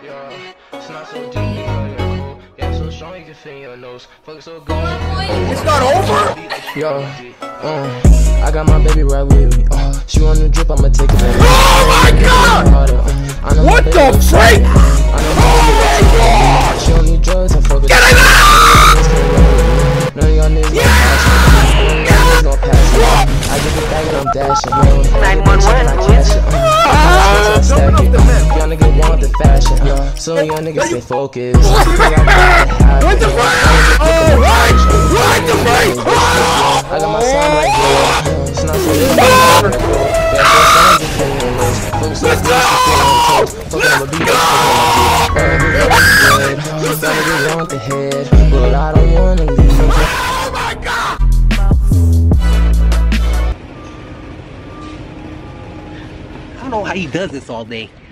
Yeah, it's not so deep, yeah, cool. Yeah, so strong you can feel your nose. Fuck so good. It's not over? Yo, I got my baby right with me. She want to drip, I'ma take it back. Oh my god! What the freak? Oh my god! She don't need drugs, I fuck with Get it out! None of y'all niggas gon' pass it. I get the bag and I'm dashing. 911, who is it? Y'all niggas want the fashion. So y'all niggas stay focused. What the fuck? Oh, what the fuck? I got my son right here. It's not so easy. Let's go! Let's go! Want the head, but I don't wanna leave. Oh my god! I don't know how he does this all day.